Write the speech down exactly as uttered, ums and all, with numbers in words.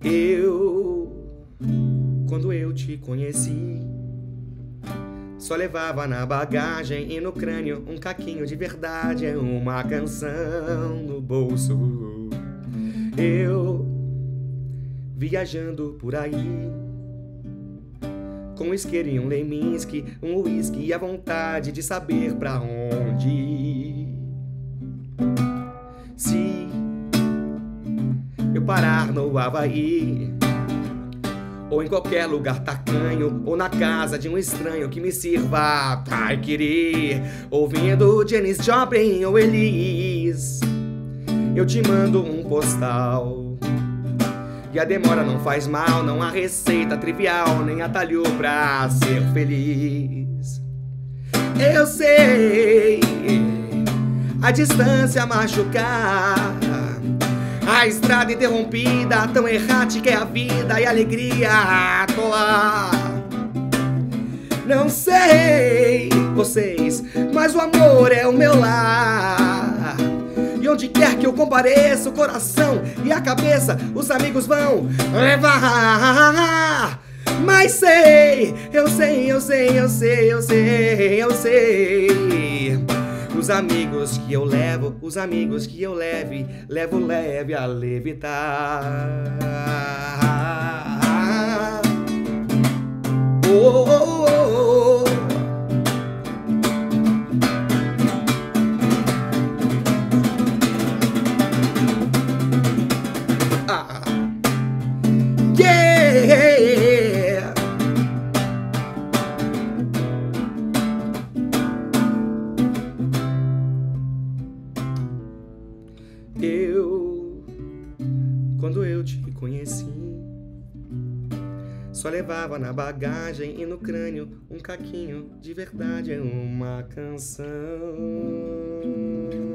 Eu, quando eu te conheci, só levava na bagagem e no crânio um caquinho de verdade, é uma canção no bolso. Eu, viajando por aí, com um isqueiro e um Leminski, um uísque e a vontade de saber pra onde ir. Se eu parar no Havaí, ou em qualquer lugar tacanho, ou na casa de um estranho que me sirva daiquiri, ouvindo Janis Joplin ou Elis, eu te mando um postal. E a demora não faz mal, não há receita trivial, nem atalho pra ser feliz. Eu sei a distância machucar, a estrada interrompida, tão errática é a vida e a alegria atolar. Não sei vocês, mas o amor é o meu lar. E onde quer que eu compareça, o coração e a cabeça, os amigos vão levar. Mas sei, eu sei, eu sei, eu sei, eu sei, eu sei. Os amigos que eu levo, os amigos que eu leve, levo leve a levitar. Oh, oh, oh, oh. Ah. Yeah. Eu, quando eu te conheci, só levava na bagagem e no crânio um caquinho de verdade, é uma canção.